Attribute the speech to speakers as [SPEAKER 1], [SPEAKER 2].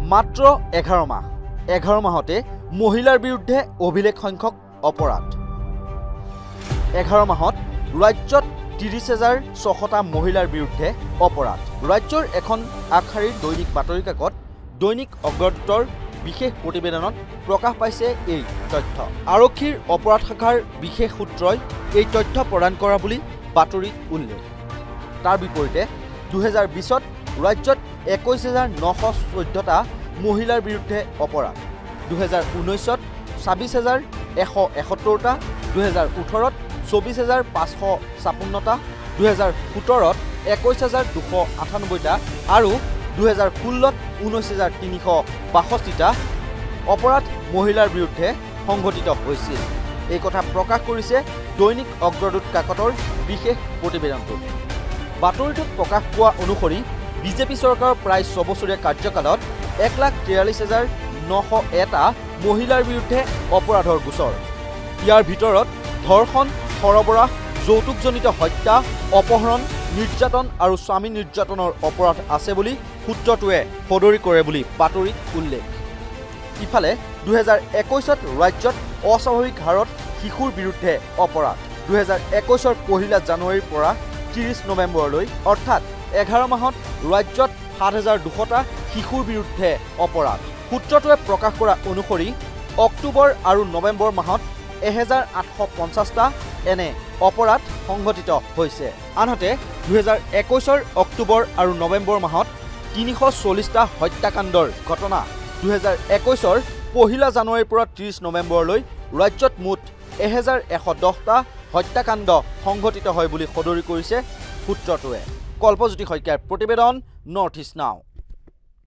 [SPEAKER 1] মাত্ৰ 11 মাহ 11 মাহতে মহিলাৰ বিৰুদ্ধে অভিলেখ সংখ্যক অপৰাধ 11 মাহত ৰাজ্যত 30,600টা মহিলাৰ বিৰুদ্ধে অপৰাধ ৰাজ্যৰ এখন আগশাৰীৰ দৈনিক বাতৰি কাকত দৈনিক অগ্ৰদূতৰ বিশেষ প্ৰতিবেদনত প্ৰকাশ পাইছে এই তথ্য আৰক্ষীৰ অপৰাধ শাখাৰ বিশেষ সূত্ৰই এই তথ্য প্ৰদান কৰা বুলি বাতৰিত উল্লেখ তাৰ বিপৰীতে 2020ত ৰাজ্যত 21,914টা মহিলাৰ বিৰুদ্ধে অপৰাধ 2019ত 26,171টা 2018ত 24,556টা 2017ত 21,298টা আৰু 2016ত 19,362টা অপৰাধ মহিলাৰ বিৰুদ্ধে সংঘটিত হৈছিল এই কথা প্ৰকাশ কৰিছে দৈনিক অগ্ৰদূত কাকতৰ বিশেষ প্ৰতিবেদনটোত বাতৰিটোত প্ৰকাশ পোৱা অনুসৰি বিজেপি চৰকাৰৰ প্ৰায় 6 বছৰীয়া কাৰ্যকালত 1,43,901টা মহিলাৰ বিৰুদ্ধে অপৰাধৰ গোচৰ ইয়াৰ ভিতৰত ধৰ্ষণ সৰবৰাহ যৌতুকজনিত হত্যা অপহৰণ নিৰ্যাতন আৰু স্বামী নিৰ্যাতনৰ অপৰাধ আছে বুলি সূত্ৰটোৱে সদৰি কৰে বুলি বাতৰিত উল্লেখ ইফালে 2021ত ৰাজ্যত অস্বাভাৱিক হাৰত শিশুৰ বিৰুদ্ধে অপৰাধ 2021ৰ 1 জানুৱাৰীৰ পৰা 30 নৱেম্বৰলৈ অৰ্থাৎ 11 মাহত ৰাজ্যত 7,200টা শিশুৰ বিৰুদ্ধে অপৰাধ সূত্ৰটোৱে প্ৰকাশ কৰা অনুসৰি অক্টোবৰ আৰু নৱেম্বৰ মাহত 1,850টা এনে অপৰাধ সংঘটিত হৈছে আনহাতে 2021ৰ অক্টোবৰ আৰু নৱেম্বৰ মাহত 340টা হত্যাকাণ্ডৰ ঘটনা 2021ৰ 1 জানুৱাৰীৰ পৰা 30 নৱেম্বৰলৈ ৰাজ্যত মুঠ 1,110টা হত্যাকাণ্ড সংঘটিত হয় বুলি সদৰি কৰিছে সূত্ৰটোৱে কল্পজ্যোতি শইকীয়াৰ প্ৰতিবেদন নৰ্থ ইষ্ট নাও